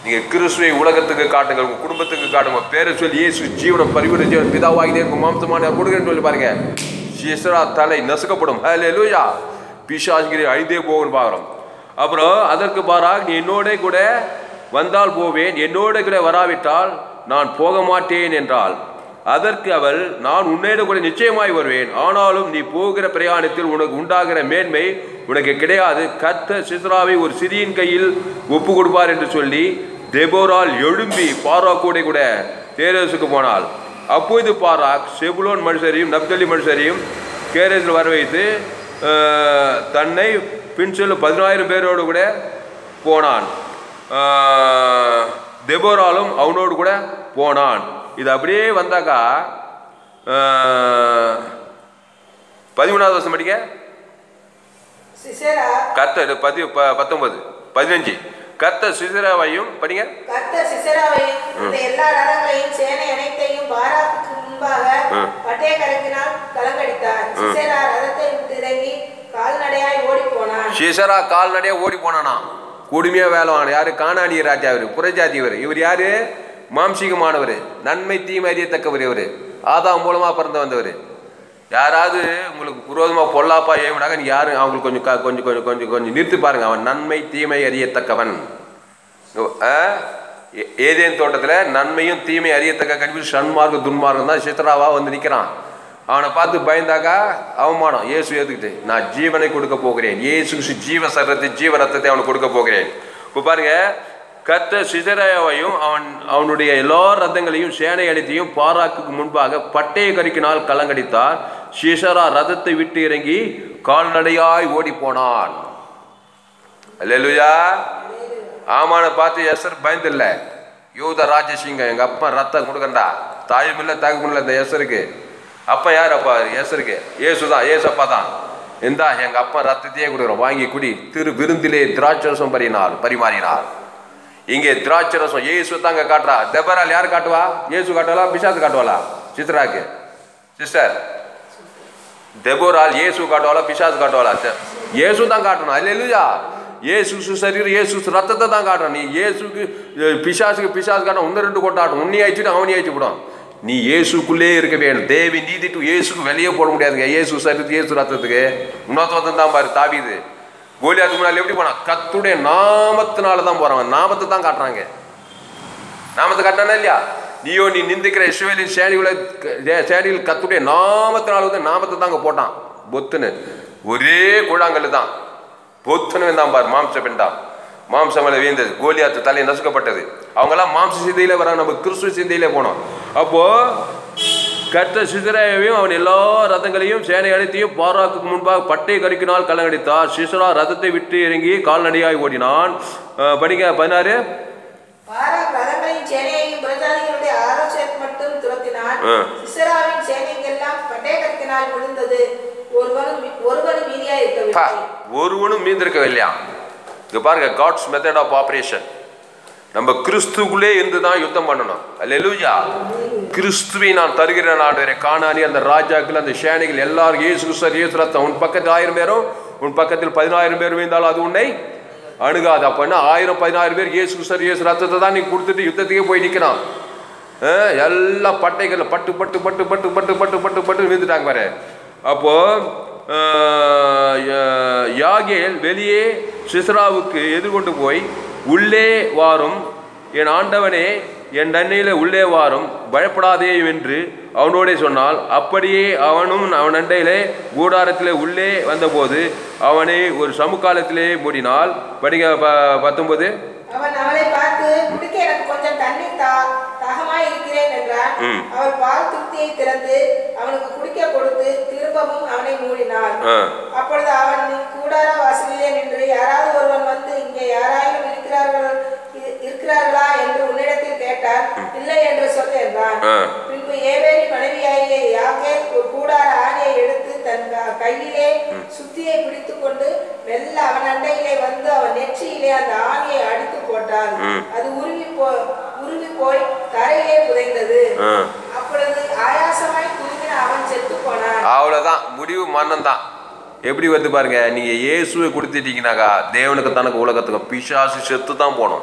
நீங்கள் கிறிஸ்துவை உலகத்துக்கு காட்டுங்கள், உங்கள் குடும்பத்துக்கு காட்டுங்க. பேரை சொல்லி இயேசு ஜீவனம் பரிபூரண ஜீவன் பிதாவாகிதே இருக்கும் மாம்சமான கொடுக்குறேன்னு சொல்லி பாருங்க. சிஸ்ரா தலை நசுக்கப்படும். ஹல்லேலூயா. பிசாசுகிரி அழிந்தே போகணும்னு பார்க்குறோம். அப்புறம் அதற்கு பாராக நீ என்னோட கூட வந்தால் போவேன், என்னோட கூட வராவிட்டால் நான் போக மாட்டேன் என்றாள். அதற்கு அவள், நான் உன்னோட கூட நிச்சயமாய் வருவேன், ஆனாலும் நீ போகிற பிரயாணத்தில் உனக்கு உண்டாகிற மேன்மை உனக்கு கிடையாது. கர்த்தர் சிஸ்ராவை ஒரு சிறியின் கையில் ஒப்பு கொடுப்பார் என்று சொல்லி தெபோரால் எழும்பி பாராக் கூட கூட தேரேசுக்கு போனாள். அப்போது பாராக் செபுலோன் மனுஷரையும் நப்தலி மனுஷரையும் கேரேசில் வர வைத்து தன்னை பின் செல்லும் பதினாயிரம் பேரோடு கூட போனான். தெபோராலும் அவனோடு கூட போனான். இது அப்படியே வந்தாக்கா பதிமூணாவது வருஷம் படிக்க கர்த்தர் பதி பத்தொன்பது பதினஞ்சு கர்த்தர் சிசராவையும் படிங்க. கர்த்தர் சிசராவையும் இந்த எல்லா ரதங்களையும் சேனை அனைத்தையும் பாராக்குக்கு முன்பாக பட்டய கலக்கினால் கலங்கடித்தார். சிசரா ரதத்தை விட்டு இறங்கி கால்நடையாய் ஓடி போனான். சிசரா கால்நடையா ஓடி போனானா. கொடுமையா வேலைவான். யாரு? கானானிய ராஜா. இவர் புறஜாதி. இவர் இவர் யாரு? மாம்சீகமானவர், நன்மை தீமை அறியத்தக்கவர். இவர் ஆதாம் மூலமா பிறந்து வந்தவர். யாராவது உங்களுக்கு விரோதமாக பொல்லாப்பா ஏவிடாக நீ யாரு அவங்களுக்கு கொஞ்சம் கொஞ்சம் கொஞ்சம் கொஞ்சம் கொஞ்சம் நிறுத்தி பாருங்க. அவன் நன்மை தீமை அறியத்தக்கவன். ஏதேன் தோட்டத்தில் நன்மையும் தீமை அறியத்தக்க கண்டிப்பாக சன்மார்க்கம் துன்மார்க்கம் தான் சித்ராவா வந்து நிற்கிறான். அவனை பார்த்து பயந்தாக்கா அவமானம். இயேசு ஏற்றுக்கிட்டு நான் ஜீவனை கொடுக்க போகிறேன், இயேசு ஜீவ சரத்தை ஜீவ ரத்தத்தை அவனுக்கு கொடுக்க போகிறேன். இப்போ பாருங்க, கர்த்தர் சிசராவையும் அவன் அவனுடைய எல்லா ரதங்களையும் சேனை அடித்தையும் பாராக்குக்கு முன்பாக பட்டய கருக்கினால் கலங்கடித்தார். சிசரா ரதத்தை விட்டு இறங்கி கால்நடையாய் ஓடி போனான். அல்லேலூயா. ஆமான பார்த்து எசர் பயந்தில்ல. யூத ராஜசிங்க எங்க அப்பா ரத்தம் கொடுக்கண்டா, தாயும் இல்லை தாக்கும் இல்லை. இந்த எசருக்கு அப்பா யார்? அப்பா எசருக்கு ஏசு தான். ஏசப்பா தான். இந்தா எங்க அப்பா ரத்தத்தையே கொடுக்குறோம், வாங்கி குடி. திரு விருந்திலே திராட்சரசம் பரினார் பரிமாறினார். இங்கே திராட்சரசம் இயேசு தாங்க காட்டுறா. தெபரால் யார் காட்டுவா? இயேசு காட்டுவாளா? பிசாசு காட்டுவாளா? சித்ராக்கு சிஸ்டர் தெபோரால் இயேசு காட்டுவாளா? பிசாசு காட்டுவாளா? இயேசு தான் காட்டணும். அல்லேலூயா. இயேசு சரீரம் இயேசு ரத்தத்தை தான் காட்டணும். நீ இயேசுக்கு பிசாசுக்கு பிசாசு காட்டணும். ஒன்று ரெண்டு கொண்டாட்டும். உன்னி ஆயிடுச்சுட்டு அவனி ஆயிடுச்சு விடும். நீ இயேசுக்குள்ளே இருக்க வேணும். தேவி நீதி டு இயேசுக்கு வெளியே போட முடியாதுங்க. இயேசு சரீரத்துக்கு இயேசு ரத்தத்துக்கு இன்னொருத்தன் தான் பாரு. தாவீது கோலியாத்துக்கு முன்னாடி எப்படி போனான்? கர்த்தருடைய நாமத்தினால தான் போறான். நாமத்தை தான் காட்டுறாங்க. நாமத்தை காட்டினா இல்லையா? நீயோ நீ நிந்திக்கிற இஸ்ரவேலின் சேனைகளை சேனையில் கர்த்தருடைய நாமத்தினால வந்து நாமத்தை தாங்க போட்டான். பொத்துன்னு ஒரே கூழாங்கல்லு தான். பொத்துன்னு தான் பாரு. மாம்ச பெண்டாம் மாம்சமலை வீழ்ந்தது. கோலியாத்து தலை நசுக்கப்பட்டது. அவங்கெல்லாம் மாம்ச சிந்தையில வராங்க. நம்ம கிறிஸ்துவ சிந்தையிலே போனோம். அப்போ கர்த்தர் சிசராவையும் அவன் எல்லா ரதங்களையும் சேனை அழைத்தையும் பாராக்குக்கு முன்பாக பட்டை கருக்கினால் கலங்கடித்தார். சிசரா ரதத்தை விட்டு இறங்கி கால்நடையாய் ஓடினான். படிக்க பதினாறு. பாராக் ரதங்களையும் சேனையையும் பிரஜாதிகளுடைய ஆலோசனை மட்டும் துரத்தினான். சிசராவின் சேனைக்கெல்லாம் பட்டய கருக்கினால் விழுந்தது. ஒருவனும் ஒருவனும் மீதியா இருக்கவில்லை. ஒருவனும் மீந்திருக்கவில்லையா? இங்க பாருங்க, காட்ஸ் மெத்தட் ஆஃப் ஆபரேஷன். நம்ம கிறிஸ்துக்குள்ளே இருந்து தான் யுத்தம் பண்ணணும். அல்லேலூயா. கிறிஸ்துவை நான் தருகிற நாடு காணானி அந்த ராஜாக்கள் அந்த சேனைகள் எல்லாரும் இயேசு சார் இயேசு ரத்தம். உன் பக்கத்தில் ஆயிரம் பேரும் உன் பக்கத்தில் பதினாயிரம் பேர் இருந்தாலும் அது உன்னை அணுகாது. அப்படின்னா ஆயிரம் பதினாயிரம் பேர் இயேசு சார் இயேசு ரத்தத்தை தான் நீ கொடுத்துட்டு யுத்தத்துக்கே போய் நிற்கிறான். எல்லாம் பட்டைகள் பட்டு பட்டு பட்டு பட்டு பட்டு பட்டு பட்டு பட்டு விழுந்துட்டாங்க பாரு. அப்போ யாகேல் வெளியே சிஸ்ராவுக்கு எதிர்கொண்டு போய் உள்ளே வாரும் என் ஆண்டவனே, என் அண்டையில உள்ளே வாரும், பயப்படாதே என்று அவனோடே சொன்னால், அப்படியே அவனும் அவன் அண்டையிலே கூடாரத்திலே உள்ளே வந்தபோது அவனை ஒரு சமுக்காலத்திலே மூடினால். படிங்க பத்தொன்பது. அவன் அவளை பார்த்து, குடிக்க எனக்கு கொஞ்சம் தண்ணீர் தா தாகமாய் இருக்கிறேன் என்றான். அவள் பால் துருத்தியை திறந்து அவனுக்கு குடிக்க கொடுத்து திரும்பவும் அவனை மூடினாள். அப்பொழுது அவன் கூடார வாசலிலே நின்று, யாராவது ஒருவன் வந்து இங்கே யாராயிலும் இருக்கிறார்கள் இருக்கிறார்களா என்று உன்னிடத்தில் கேட்டார். இல்லை என்று சொல் என்றான். பின்பு ஏவேலி மனைவியாகிய யாகேல் ஒரு கூடார ஆணையை எடுத்து தன் கையிலே சுத்தியை பிடித்துக் கொண்டு மெல்ல அவன் அண்டையிலே வந்து அவன் நெற்றியிலே அந்த ஆணையை அடித்து போட்டாள். அது உருவி போ உருவி போய் தரையிலே புதைந்தது. அப்பொழுது ஆயாசமாய் தூங்கின அவன் செத்து போனான். அவ்வளவுதான், முடிவு மரணம் தான். எப்படி வந்து பாருங்க, நீங்க இயேசுவை கொடுத்துட்டீங்கன்னாக்கா தேவனுக்கு தனக்கு உலகத்துக்கு பிசாசு செத்து தான் போனோம்.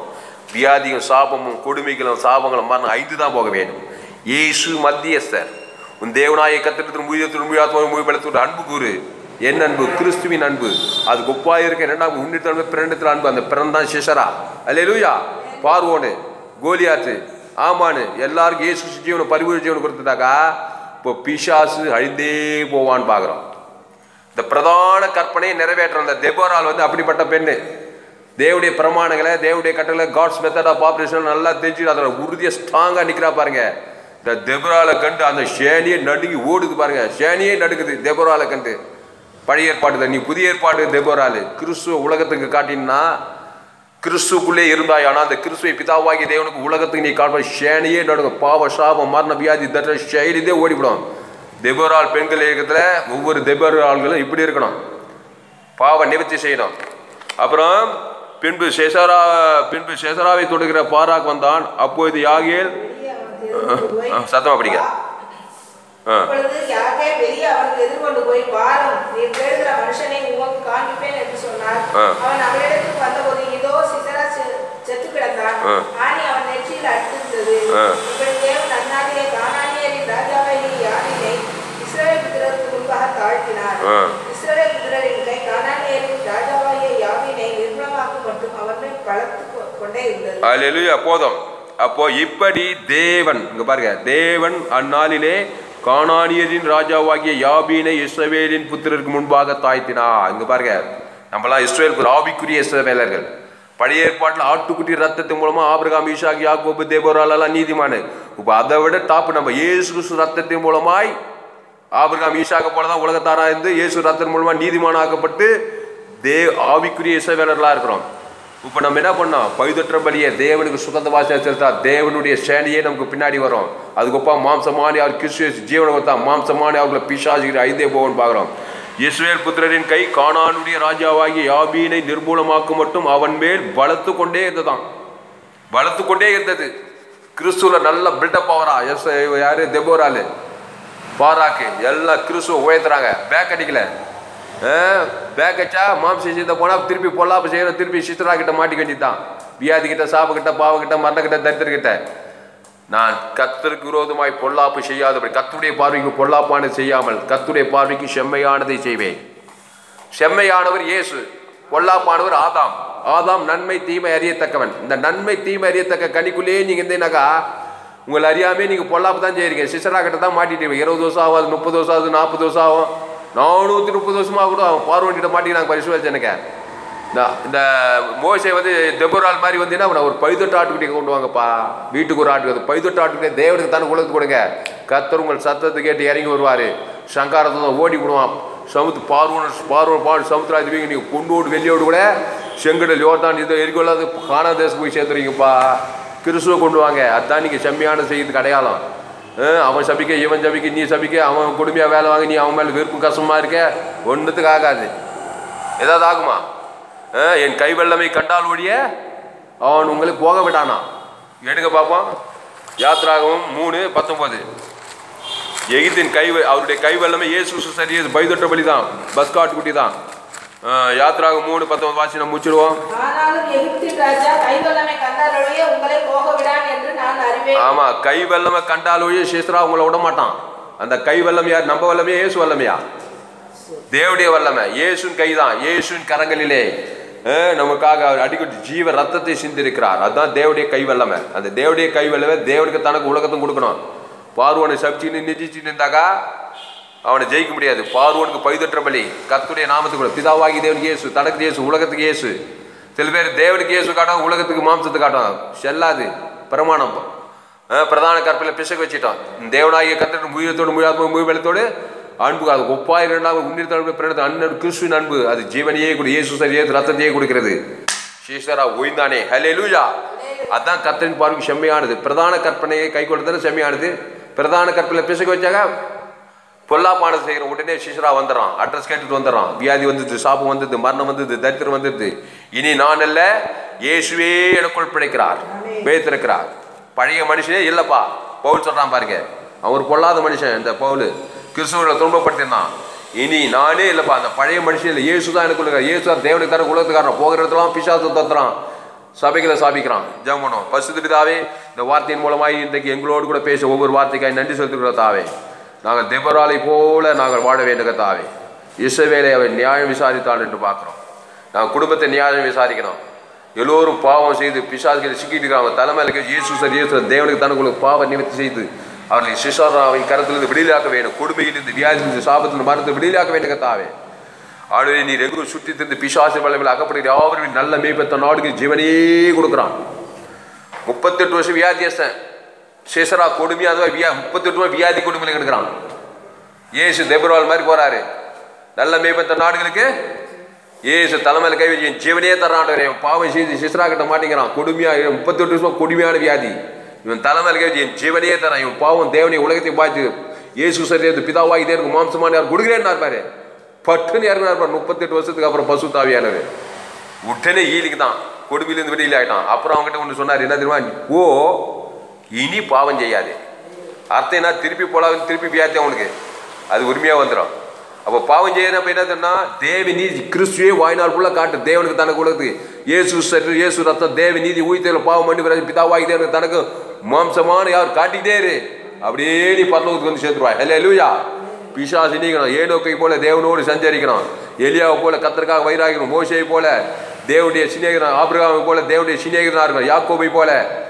வியாதியும் சாபமும் கொடுமைகளும் சாபங்களும் மரணம் ஐந்து தான் போக வேண்டும். இயேசு மத்தியஸ்தர். உன் தேவனாய கத்திரத்தின் முயற்சி முயாத்மா முயற்சி அன்பு கூறு. என் அன்பு கிறிஸ்துவின் அன்பு. அது கொப்பாக இருக்க இரண்டாம் உன்னித்த பிறண்டத்தில் அன்பு. அந்த பிறந்தான் சிசரா. அல்லேலூயா. பார்வோனு, கோலியாத்து, ஆமானு எல்லாருக்கும் இயேசு ஜீவனை பரிபூர்ண ஜீவனை கொடுத்துட்டாக்கா இப்போ பிசாசு அழிந்தே போவான்னு பார்க்குறோம். இந்த பிரதான கற்பனையை நிறைவேற்ற அந்த தெபோரால் வந்து அப்படிப்பட்ட பெண்ணு. தேவடைய பிரமாணங்களை தேவடைய கட்டளை காட்ஸ் மெத்தட் ஆஃப் ஆப்ரேஷன் நல்லா தெரிஞ்சுட்டு அதோட உறுதியை ஸ்ட்ராங்காக நிற்கிறா பாருங்க. இந்த தெபோராலை கண்டு அந்த சேனியை நடுங்கி ஓடுது பாருங்க. சேனியே நடுக்குது தெபோராலை கண்டு. பழைய ஏற்பாடு தான், நீ புதிய ஏற்பாடு தெபோரால் கிறிஸ்துவ உலகத்துக்கு காட்டினா கிறிஸ்துக்குள்ளே இருந்தாய். ஆனால் அந்த கிறிஸ்துவை பிதாவாகிய தேவனுக்கு உலகத்துக்கு நீ காட்டுவ சேனையே நடுங்க. பாவ சாபம் மரண வியாதி தட்ட செயலிதே ஓடிவிடும். தெபோரால் பெண்கள் இயக்கத்தில் ஒவ்வொரு தெபோரால்களும் இப்படி இருக்கணும், பாவ நிவர்த்தி செய்யணும். அப்புறம் பின்பு சேசரா பின்பு சேசராவை தொடுகிற பாராக் வந்தான். அப்போது யாகேல் சத்தமா படிங்க. வெளியே அவனுக்கு எதிர்கொண்டு போய் பாரும், நீ தேடுகிற மனுஷனை உமக்கு காண்பிப்பேன் என்று சொன்னார். அவன் அவரிடத்துக்கு வந்தபோது இதோ சிசரா செத்து கிடந்தான். ஆணி அவன் நெற்றியில் அடித்திருந்தது. இப்படி தேவன் அந்நாளிலே கானானியரின் ராஜாவாகிய யாபினை இஸ்ரவேல் புத்திரருக்கு முன்பாக தாழ்த்தினார். இஸ்ரவேல் புத்திரரின் கை கானானியரின் ராஜாவாகிய யாபினை நிர்மூலமாக்கும் மட்டும் அவன் மேல் பலத்து கொண்டே இருந்தது. அல்லேலூயா. போதும். அப்போ இப்படி தேவன் இங்க பாருங்க, தேவன் அந்நாளிலே கானானியரின் ராஜாவாகிய யாபீனை இஸ்ரவேலின் புத்திரருக்கு முன்பாக தாழ்த்தினா. இங்க பாருங்க, நம்மளாம் இஸ்ரவேல் ஆவிக்குரிய இஸ்ரவேலர்கள். பழைய ஏற்பாட்டில் ஆட்டுக்குட்டி ரத்தத்தின் மூலமா ஆபிரகாம், ஈசாக், யாக்கோபு, தேபோராலெல்லாம் நீதிமானு. இப்போ அதை விட டாப் நம்ம இயேசு கிறிஸ்து ரத்தத்தின் மூலமாய் ஆபிரகாம் ஈசாக்க போல தான் உலகத்தாரா இருந்து இயேசு ரத்தத்தின் மூலமா நீதிமானாக்கப்பட்டு தே ஆவிக்குரிய இஸ்ரவேலர்களாக இருக்கிறோம். இப்போ நம்ம என்ன பண்ணோம்? பழுதற்ற பலியை தேவனுக்கு சுகந்த வாசனை செலுத்தா தேவனுடைய சேனையே நமக்கு பின்னாடி வரும். அதுக்கப்புறா மாம்சமானி அவர் கிறிஸ்து ஜீவனை கொடுத்தா மாம்சமானி அவர்களை பிசாசுகிற ஐந்தே போவன்னு பார்க்குறோம். இஸ்ரவேல் புத்திரரின் கை கானானுடைய ராஜாவாகிய யாபீனை நிர்மூலமாக்கும் மட்டும் அவன் மேல் பலத்து கொண்டே இருந்ததான். பலத்து கொண்டே இருந்தது. கிறிஸ்துவ நல்ல பில்டப் ஆகிறா. எஸ் யாரு? தெபோராலு, பாராக்கு எல்லாம் கிறிஸ்துவ உயர்த்துறாங்க. பேக் அடிக்கல. பேக் அடிச்சா மாம்ச செய்த போனால் திருப்பி பொல்லாப்பு செய்யணும். திருப்பி சித்ரா கிட்ட மாட்டி கட்டித்தான். வியாதி கிட்ட, சாப கிட்ட, பாவ கிட்ட, மரண கிட்ட, தரித்திரக்கிட்ட. நான் கர்த்தருக்கு விரோதமாய் பொல்லாப்பு செய்யாதபடி, கர்த்தருடைய பார்வைக்கு பொல்லாப்பானது செய்யாமல் கர்த்தருடைய பார்வைக்கு செம்மையானதை செய்வேன். செம்மையானவர் இயேசு, பொல்லாப்பானவர் ஆதாம். ஆதாம் நன்மை தீமை அறியத்தக்கவன். இந்த நன்மை தீமை அறியத்தக்க கனிக்குள்ளேயே நீங்க இருந்தீங்கன்னாக்கா உங்களை அறியாமே நீங்க பொல்லாப்பு தான் செய்யறீங்க. சிசரா கிட்ட தான் மாட்டிட்டு இருபது வருஷம் ஆகாது, முப்பது வருஷம் ஆகுது, நாற்பது வருஷம் ஆகும், நானூற்றி முப்பது வருஷமாக கூட அவன் பார்வன்கிட்ட மாட்டிக்கிறாங்க. பரிசுவாச்சு எனக்கு இந்த மோசை வந்து தெபோரால் மாதிரி வந்தீங்கன்னா அவனை ஒரு பைதொட்டு ஆட்டுக்குட்டியை கொண்டு வாங்கப்பா. வீட்டுக்கு ஒரு ஆட்டுக்கு பைதொட்டு ஆட்டுக்குட்டியை தேவனுக்கு தானே உலகத்துக்கு கொடுங்க. கர்த்தர் உங்கள் சத்தத்தை கேட்டு இறங்கி வருவார். சங்காரத்தை தான் ஓடி விடுவான். சமுத்து பார்வன் பார்வன் பாடு சமுத்திராதி வீங்க நீங்கள் கொண்டோடு வெளியோடு கூட செங்கடல் யோர்தான் இதை எரிக்கொள்ளாது காணா தேசம் போய் சேர்த்துறீங்கப்பா. கிறிஸ்துவை கொண்டு வாங்க. அதுதான் நீங்கள் செம்மையான செய்யறதுக்கு அடையாளம். அவன் சபிக்க, இவன் சபிக்க, நீ சபிக்க, அவன் கொடுமையாக வேலை வாங்கி நீ அவன் மேலே விருப்பம் கஷ்டமாக இருக்க, ஒன்றுத்துக்கு ஆகாது. ஏதாவது ஆகுமா? என் கை வெள்ளமை கண்டால் ஒழிய அவன் உங்களுக்கு போக விட்டானா? எடுங்க பார்ப்போம். யாத்ராகமம் மூணு பத்தொன்பது. எகிப்தின் கை அவருடைய கை வெள்ளமை இயேசு சரி பைதொட்ட பலி தான், பஸ் காட்டு குட்டி தான். யாத்ராகமம் மூணு பத்தொன்பது வாசி நம்ம முடிச்சிடுவோம். ஆமா, கை வெள்ளமை கண்டால் ஒழிய சிஸ்ரா உங்களை விட மாட்டான். அந்த கை வெள்ளம் யார்? நம்ம வல்லமையா இயேசு வல்லமையா? தேவடைய வல்லமை. இயேசுவின் கை தான். இயேசுவின் கரங்களிலே நமக்காக அவர் அடிக்கடி ஜீவ ரத்தத்தை சிந்திருக்கிறார். அதுதான் தேவடைய கை வல்லமை. அந்த தேவடைய கை வல்லமை தேவனுக்கு தனக்கு உலகத்தும் கொடுக்கணும். பார்வனை சப்சின்னு நிதிச்சுட்டு இருந்தாக்கா அவனை ஜெயிக்க முடியாது. பார்வனுக்கு பைதொற்ற பலி கர்த்தருடைய நாமத்துக்கு கூட பிதாவாகி தேவனுக்கு இயேசு, தனக்கு இயேசு, உலகத்துக்கு இயேசு. சில பேர் தேவனுக்கு இயேசு காட்டுவாங்க, உலகத்துக்கு மாம்சத்தை காட்டுவாங்க. செல்லாது பிரமாணம். பிரதான கற்பில் பிசகு வச்சுட்டான். தேவனாகிய கர்த்தர் முயத்தோடு முயாத்ம முயபலத்தோடு அன்பு அது ஒப்பாய் இரண்டாவது உன்னிருத்த பிறந்த அண்ணன் கிறிஸ்துவின் அன்பு அது ஜீவனையே கொடு இயேசு சரியே ரத்தத்தையே கொடுக்கிறது. சீசரா ஓய்ந்தானே. ஹல்லேலூயா. அதான் கர்த்தரின் பார்வைக்கு செம்மையானது. பிரதான கற்பனையை கை கொள்றது செம்மையானது. பிரதான கற்பில் பிசகு வச்சாங்க பொல்லாப்பானது செய்கிற உடனே சீசரா வந்துடுறான். அட்ரஸ் கேட்டுட்டு வந்துடுறான். வியாதி வந்தது, சாபம் வந்தது, மரணம் வந்தது, தரித்திரம் வந்தது. இனி நான் அல்ல இயேசுவே எனக்குள் பிழைக்கிறார், பேத்திருக்கிறார். பழைய மனுஷனே இல்லப்பா. பவுல் சொல்றான் பாருங்க, அவன் ஒரு பொல்லாத மனுஷன். இந்த பவுல் கிறிஸ்துவர்களை துன்பப்படுத்தினான். இனி நானே இல்லப்பா, அந்த பழைய மனுஷன் இல்லை, இயேசு தான் எனக்குள்ள. இயேசு தான் தேவனுக்கு தர உலகத்துக்காரன். போகிற இடத்துலாம் பிசாசு தத்துறான். சபைகளை சாபிக்கிறான். ஜெபம் பண்ணுவோம். பரிசுத்த பிதாவே, இந்த வார்த்தையின் மூலமாய் இன்றைக்கு எங்களோடு கூட பேச ஒவ்வொரு வார்த்தைக்காய் நன்றி செலுத்துகிற தாவே. நாங்கள் தெபொராளை போல நாங்கள் வாழ வேண்டுகிற தாவே. இஸ்ரவேலை அவன் நியாயம் விசாரித்தான் என்று பார்க்குறோம். நாங்கள் குடும்பத்தை நியாயம் விசாரிக்கணும். எல்லோரும் பாவம் செய்து பிசாசுகளை சிக்கிட்டு இருக்காங்க. தலைமையில இயேசு சார் இயேசு தேவனுக்கு தனக்கு பாவ நிவர்த்தி செய்து அவர்களை சிசாராவின் கரத்திலிருந்து விடுதலையாக்க வேண்டும். கொடுமையிலிருந்து வியாதியிலிருந்து சாபத்திலிருந்து மருந்து விடுதலையாக்க வேண்டிய கர்த்தாவே. ஆகவே நீர் எங்கும் சுற்றி திருந்து பிசாசு வல்லமையில் அகப்படுகிற யாவரும் நல்ல மேய்ப்பெற்ற நாடுக்கு ஜீவனையே கொடுக்குறான். முப்பத்தெட்டு வருஷம் வியாதியஸ்தன் சிசரா கொடுமையாக வியா முப்பத்தெட்டு வருஷம் வியாதி கொடுமையில் எடுக்கிறான். ஏசு தெபொராள் மாதிரி போறாரு. நல்ல மேய்ப்பெற்ற நாடுகளுக்கு ஏசு தலைமையில் கை வச்சு என் ஜீவனையே தர்றான். பாவம் செய்து சிசரா கிட்ட மாட்டேங்கிறான். கொடுமையாக முப்பத்தெட்டு வருஷம் கொடுமையான வியாதி. இவன் தலைமையில் கை வச்சு என் ஜீவனையே தரான். இவன் பாவம் தேவனை உலகத்தை பார்த்து ஏசு சரியது பிதாவாகி தேவனுக்கு மாம்சமான யார் கொடுக்குறேன்னு பாரு. பட்டுன்னு இறங்கினார் பாரு. முப்பத்தெட்டு வருஷத்துக்கு அப்புறம் பசு தாவியானவர் உடனே ஈலிக்கு தான் கொடுமையிலிருந்து வெளியில் ஆகிட்டான். அப்புறம் அவங்ககிட்ட ஒன்று சொன்னார், என்ன தெரியுமா? ஓ இனி பாவம் செய்யாது. அர்த்தம் என்ன? திருப்பி போலாம், திருப்பி வியாதி அவனுக்கு அது உரிமையாக வந்துடும். அப்போ பாவம் செய்யணும். அப்போ என்ன சொன்னா, தேவ நீதி கிறிஸ்துவே வாய்நாள் ஃபுல்லாக காட்டு. தேவனுக்கு தனக்கு உலகத்துக்கு இயேசு சற்று இயேசு ரத்தம் தேவ நீதி ஊழியத்தில் பாவம் பண்ணி பிறகு பிதாவாகி தேவனுக்கு தனக்கு மாம்சமான யார் காட்டிக்கிட்டே இரு. அப்படியே நீ பரலோகத்துக்கு வந்து சேர்த்துருவாய். ஹல்லேலூயா. பிசாசு நீக்கணும். ஏனோக்கை போல தேவனோடு சஞ்சரிக்கணும். எலியாவை போல கத்தருக்காக வைராகிக்கணும். மோசையை போல தேவனுடைய சிநேகிதன், ஆபிரகாமை போல தேவனுடைய சிநேகிதனாக இருக்கணும். யாக்கோபை போல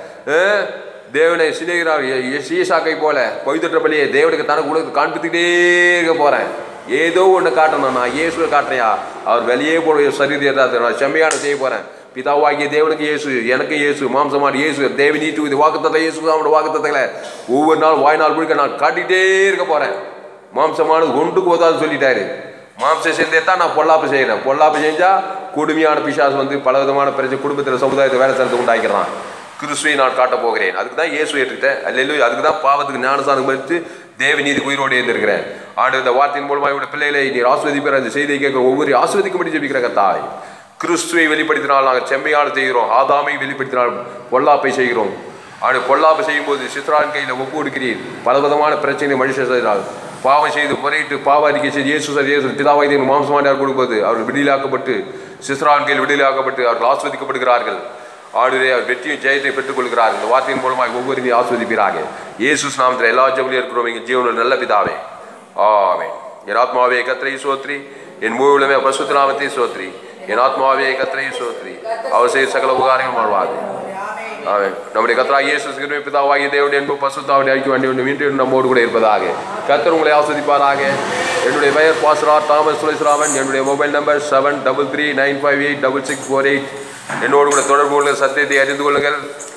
தேவனை சிநேகிதனாக, ஈசாக்கை போல பவித்திர பலியை தேவனுக்கு தனக்கு உலகத்துக்கு காண்பித்துக்கிட்டே இருக்க போறேன். ஏதோ ஒன்று காட்டணும். நான் இயேசுவை காட்டுறையா, அவர் வெளியே போட சரீரத்தை நான் செம்மையான செய்ய போறேன். பிதாவாகிய தேவனுக்கு இயேசு, எனக்கு இயேசு, மாம்சமான இயேசு, தேவ நீட்டு இது வாக்குத்தத்தை இயேசு அவனோட வாக்குத்தங்களை ஒவ்வொரு நாள் வாய்நாள் முழுக்க நான் காட்டிகிட்டே இருக்க போறேன். மாம்சமானது ஒன்றுக்கு போதாதுன்னு சொல்லிட்டாரு. மாம்சம் செஞ்சே தான் நான் பொல்லாப்பு செய்கிறேன். பொல்லாப்பு செஞ்சா கொடுமையான பிசாசு வந்து பல விதமான பிரச்சனை குடும்பத்தில் சமுதாயத்தை வேலை தரத்தை உண்டாக்கிறான். கிறிஸ்துவை நான் காட்டப் போகிறேன். அதுக்கு தான் இயேசு ஏற்றுக்கிட்டேன். அல்லேலூயா. அதுக்கு தான் பாவத்துக்கு ஞானஸ்தானம் பறித்து தேவ நீதி உயிரோடு இருந்திருக்கிறேன். ஆண்டு இந்த வார்த்தையின் மூலமாக இவருடைய பிள்ளைகளை நீர் ஆஸ்வதிப்பிற அந்த செய்தியை கேட்கிற ஒவ்வொரு ஆஸ்வதிக்கும்படி ஜெபிக்கிற கர்த்தாவே. கிறிஸ்துவை வெளிப்படுத்தினால் நாங்கள் செம்மையான செய்கிறோம். ஆதாமை வெளிப்படுத்தினால் பொல்லாப்பை செய்கிறோம். ஆண்டு பொல்லாப்பை செய்யும் போது சித்ரான் கையில் ஒப்பு கொடுக்கிறீர். பல விதமான பிரச்சனை மனுஷன் செய்தால் பாவம் செய்து முறையிட்டு பாவ அறிக்கை செய்து இயேசு சார் இயேசு பிதாவாகி மாம்சமானார் கொடுப்பது அவர்கள் விடுதலையாக்கப்பட்டு சிஸ்ரான் கையில் விடுதலையாக்கப்பட்டு அவர்கள் ஆஸ்வதிக்கப்படுகிறார்கள். ஆடுதே அவர் வெற்றியும் ஜெயத்தை பெற்றுக் கொள்கிறார்கள். இந்த வார்த்தையின் மூலமாக ஒவ்வொருவரையும் ஆஸ்வதிப்பீராக. இயேசு நாமத்தில் எல்லா ஜெபலையும் இருக்கிறோம். எங்கள் ஜீவனில் நல்ல பிதாவே. ஆமென். என் ஆத்மாவே கர்த்தரை சோத்ரி, என் முழுமே பரிசுத்த நாமத்தை சோத்ரி. என் ஆத்மாவே கர்த்தரை சோத்ரி, அவர் செய்த சகல உபகாரங்கள் வாழ்வாது. ஆமென். நம்முடைய கர்த்தராகிய இயேசு கிறிஸ்துவின் பிதாவாகிய தேவனுடைய அன்பு பரிசுத்தாவின் ஐக்கியம் அன்பின் மீண்டும் நம்மோடு கூட இருப்பதாக. கர்த்தர் உங்களை ஆஸ்வதிப்பாராக. என்னுடைய பெயர் பாஸ்டர் தாமஸ் சுரேஷ்ராமன். என்னுடைய mobile number seven double three nine five eight double six four eight. என்னோடு கூட தொடர்பு கொள்ளுங்கள். சத்தியத்தை அறிந்து கொள்ளுங்கள்.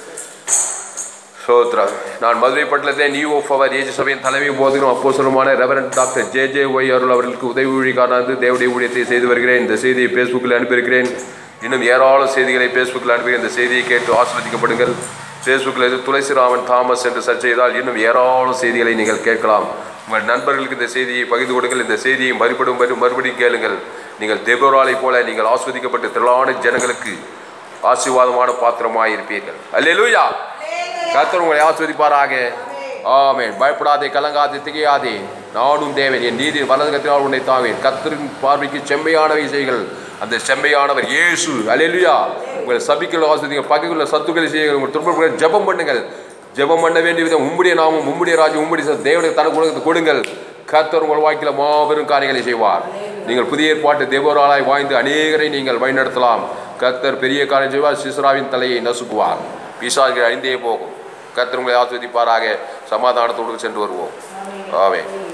சோத்ரா. நான் மதுரை பட்டணத்தை நியூ ஆஃப் அவர் ஏஜ் சபையின் தலைமை போதிலும் அப்போஸ்தலருமான reverend doctor J J Y Arul அவர்களுக்கு உதவி ஊழியக்காரனாக தேவனுடைய ஊழியத்தை செய்து வருகிறேன். இந்த செய்தியை ஃபேஸ்புக்கில் அனுப்பியிருக்கிறேன். இன்னும் ஏராளம் செய்திகளை ஃபேஸ்புக்கில் அனுப்பி இந்த செய்தியை கேட்டு ஆஸ்வதிக்கப்படுங்கள். ஃபேஸ்புக்கில் இது துளசிராமன் தாமஸ் என்று சர்ச் செய்தால் இன்னும் ஏராளம் செய்திகளை நீங்கள் கேட்கலாம். உங்கள் நண்பர்களுக்கு இந்த செய்தியை பகிர்ந்து கொடுங்கள். இந்த செய்தியை மறுபடியும் மறுபடியும் கேளுங்கள். நீங்கள் தெபொராளை போல நீங்கள் ஆஸ்வதிக்கப்பட்டு திரளான ஜனங்களுக்கு ஆசீர்வாதமான பாத்திரமாக இருப்பீர்கள். அல்லேலூயா. கர்த்தர் உங்களை ஆஸ்வதிப்பாராக. ஆமென். பயப்படாதே, கலங்காதே, திகையாதே. நானும் தேவன், என் நீதியின் வலது கரத்தினால் உன்னை தாவேன். கர்த்தரின் பார்வைக்கு செம்மையானவை செய்கள். அந்த செம்மையானவர் இயேசு. அல்லேலூயா. உங்கள் சபிக்குள்ள ஆஸ்வதிங்க, பகைக்குள்ள சத்துக்களை செய்யுங்கள். உங்கள் துன்பங்களை ஜெபம் பண்ணுங்கள். ஜெபம் பண்ண வேண்டிய விதம் உம்முடைய நாமம், உம்முடைய ராஜ்யம், உம்முடைய தேவனுக்கு தனக்கு உலகத்தை கொடுங்கள். கர்த்தர் உங்கள் வாழ்க்கையில் மாபெரும் காரியங்களை செய்வார். நீங்கள் புதிய ஏற்பாட்டு தேவராளாய் வாழ்ந்து அநேகரை நீங்கள் வழிநடத்தலாம். கர்த்தர் பெரிய காரியம் செய்வார். சிஸ்ராவின் தலையை நசுக்குவார். பிசாசுகள் அழிந்தே போகும். கர்த்தர் உங்களை ஆஸ்வதிப்பாராக. சமாதானத்தோடு சென்று வருவோம். ஆமென்.